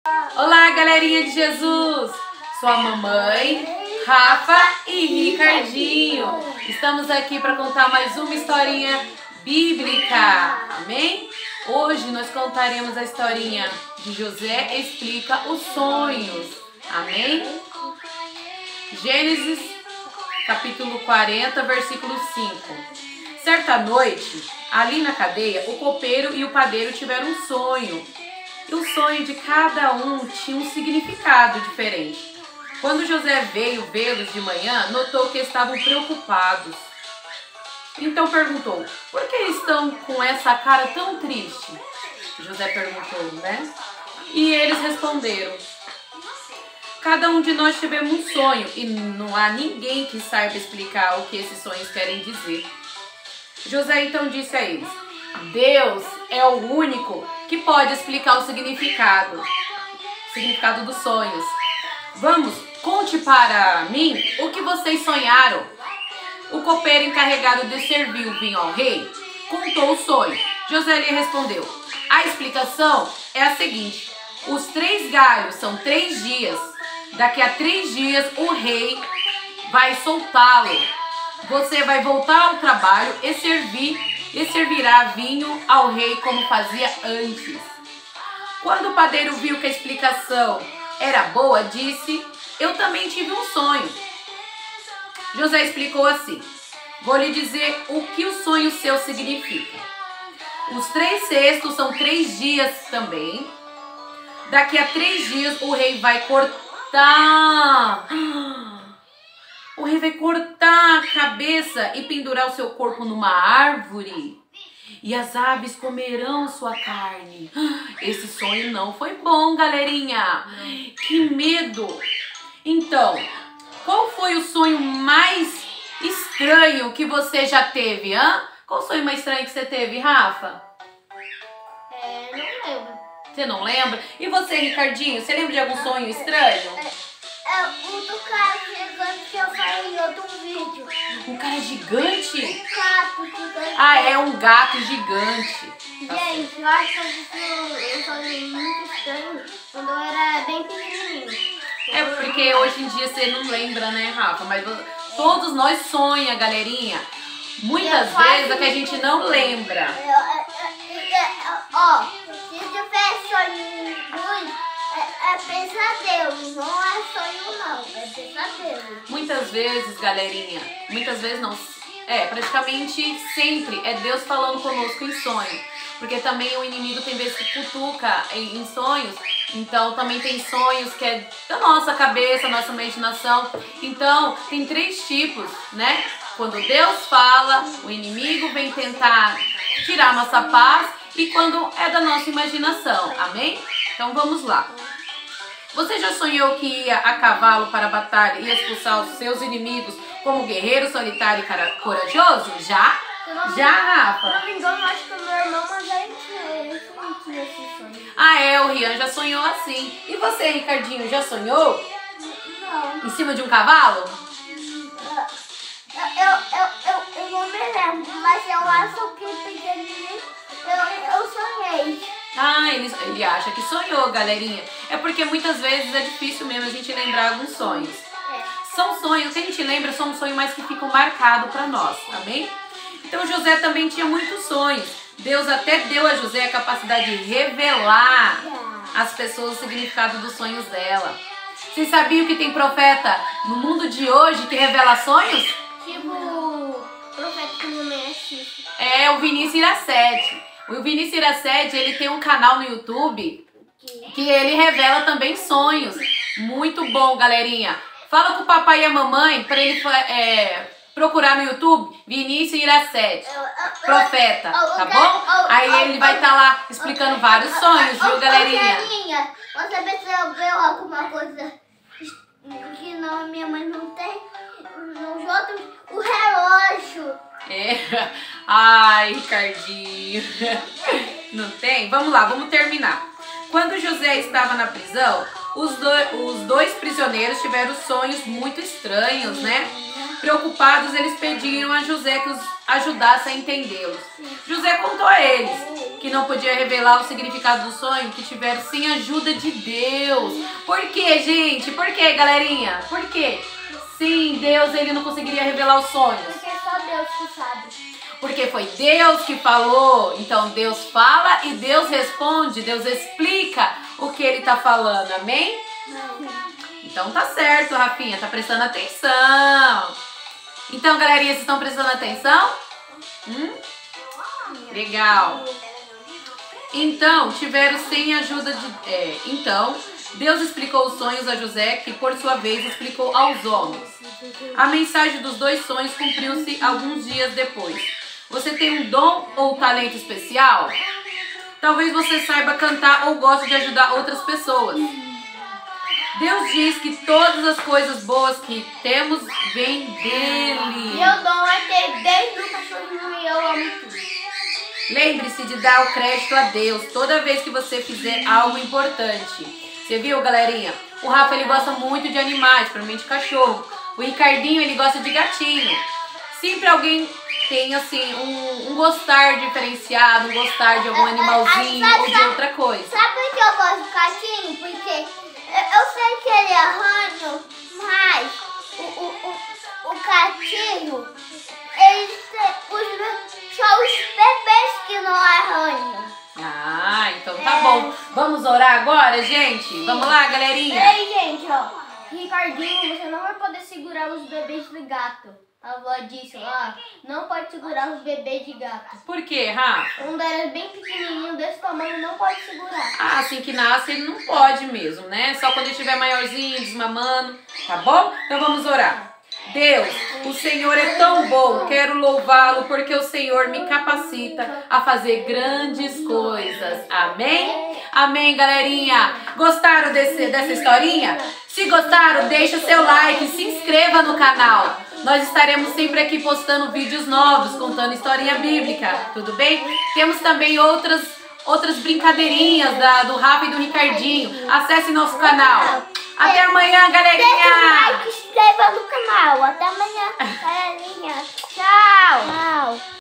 Olá, galerinha de Jesus! Sou a mamãe, Rafa e Ricardinho. Estamos aqui para contar mais uma historinha bíblica, amém? Hoje nós contaremos a historinha de José explica os sonhos, amém? Gênesis, capítulo 40, versículo 5. Certa noite, ali na cadeia, o copeiro e o padeiro tiveram um sonho. E o sonho de cada um tinha um significado diferente. Quando José veio vê-los de manhã, notou que estavam preocupados. Então perguntou: por que estão com essa cara tão triste? José perguntou, né? E eles responderam: cada um de nós tivemos um sonho e não há ninguém que saiba explicar o que esses sonhos querem dizer. José então disse a eles: Deus é o único que pode explicar o significado dos sonhos. Vamos, conte para mim o que vocês sonharam. O copeiro encarregado de servir o vinho ao rei contou o sonho. José lhe respondeu: a explicação é a seguinte: os 3 galhos são 3 dias. Daqui a 3 dias o rei vai soltá-lo. Você vai voltar ao trabalho e servirá vinho ao rei como fazia antes. Quando o padeiro viu que a explicação era boa, disse: eu também tive um sonho. José explicou assim: vou lhe dizer o que o sonho seu significa. Os 3 cestos são 3 dias também. Daqui a 3 dias o rei vai cortar. O rei vai cortar a cabeça e pendurar o seu corpo numa árvore. E as aves comerão sua carne. Esse sonho não foi bom, galerinha. Que medo. Então, qual foi o sonho mais estranho que você já teve, hã? Qual o sonho mais estranho que você teve, Rafa? Não lembro. Você não lembra? E você, Ricardinho, você lembra de algum sonho estranho? O do cara gigante que eu falei em outro vídeo. Um cara gigante? Um gato gigante. Ah, é um gato gigante. Gente, eu acho que eu sonhei muito estranho quando eu era bem pequenininho. É porque hoje em dia você não lembra, né, Rafa? Mas todos nós sonhamos, galerinha. Muitas vezes é que a gente não lembra. Ó, se tiver sonho ruim, é pesadelo, não é sonho não, é pesadelo. Muitas vezes, galerinha, muitas vezes não, praticamente sempre é Deus falando conosco em sonho. Porque também o inimigo tem vezes que cutuca em sonhos, então também tem sonhos que é da nossa cabeça, nossa imaginação. Então tem 3 tipos, né? Quando Deus fala, o inimigo vem tentar tirar nossa paz, e quando é da nossa imaginação, amém? Então vamos lá. Você já sonhou que ia a cavalo para a batalha e expulsar os seus inimigos como guerreiro solitário e corajoso? Já? Já, Rafa? Se não me engano, acho que o meu irmão, mas ele não tinha esse sonho. Ah, o Rian já sonhou assim. E você, Ricardinho, já sonhou? Não. Em cima de um cavalo? Eu não me lembro, mas eu acho que pequenininho eu sonhei. Ah, ele acha que sonhou, galerinha. É porque muitas vezes é difícil mesmo a gente lembrar alguns sonhos. São sonhos que a gente lembra, são sonhos mais que ficam marcados para nós, amém? Então José também tinha muitos sonhos. Deus até deu a José a capacidade de revelar às pessoas o significado dos sonhos dela. Vocês sabiam que tem profeta no mundo de hoje que revela sonhos? Tipo o profeta que não mexe. É o Vinícius Iracete. O Vinícius Iracete, ele tem um canal no YouTube que ele revela também sonhos. Muito bom, galerinha. Fala com o papai e a mamãe para ele procurar no YouTube Vinícius Iracete, profeta, tá bom? Aí ele vai estar lá explicando vários sonhos, viu, galerinha? Você percebeu alguma coisa que não, minha mãe não tem? Nos outros, o relógio. Ai, Ricardinho. Não tem? Vamos lá, vamos terminar. Quando José estava na prisão, os dois prisioneiros tiveram sonhos muito estranhos, né? Preocupados, eles pediram a José que os ajudasse a entendê-los. José contou a eles que não podia revelar o significado do sonho que tiveram sem a ajuda de Deus. Por quê, gente? Por quê, galerinha? Por quê? Sim, Deus, ele não conseguiria revelar os sonhos. Porque é só Deus que sabe. Porque foi Deus que falou. Então Deus fala e Deus responde. Deus explica o que ele tá falando. Amém? Então tá certo, Rafinha. Tá prestando atenção. Então, galerinha, vocês estão prestando atenção? Legal. Então, tiveram sem a ajuda de... Então, Deus explicou os sonhos a José, que por sua vez explicou aos homens. A mensagem dos dois sonhos cumpriu-se alguns dias depois. Você tem um dom ou talento especial? Talvez você saiba cantar ou goste de ajudar outras pessoas. Deus diz que todas as coisas boas que temos vêm dele. Meu dom é ter desde o cachorrinho e eu amo tudo. Lembre-se de dar o crédito a Deus toda vez que você fizer algo importante. Você viu, galerinha? O Rafa, ele gosta muito de animais, principalmente cachorro. O Ricardinho, ele gosta de gatinho. Sempre alguém tem, assim, um gostar diferenciado, um gostar de algum animalzinho ou de outra coisa. Sabe por que eu gosto do gatinho? Porque eu sei que ele é ranho, mas o gatinho, só os bebês que não é ranho. Ah, então tá bom. Vamos orar agora, gente? Vamos lá, galerinha? Peraí, gente, ó. Ricardinho, você não vai poder segurar os bebês de gato. A avó disse lá, não pode segurar os bebês de gato. Por quê, Rafa? Um deles bem pequenininho, desse tamanho, não pode segurar. Ah, assim que nasce ele não pode mesmo, né? Só quando ele estiver maiorzinho, desmamando, tá bom? Então vamos orar. Deus, o Senhor é tão bom, quero louvá-lo porque o Senhor me capacita a fazer grandes coisas. Amém? Amém, galerinha? Gostaram dessa historinha? Se gostaram, deixa o seu like, se inscreva no canal. Nós estaremos sempre aqui postando vídeos novos, contando historinha bíblica, tudo bem? Temos também outras brincadeirinhas do Rafa e do Ricardinho. Acesse nosso canal. Até amanhã, galerinha! Deixa o like e se inscreva no canal. Até amanhã, galerinha. Tchau! Tchau!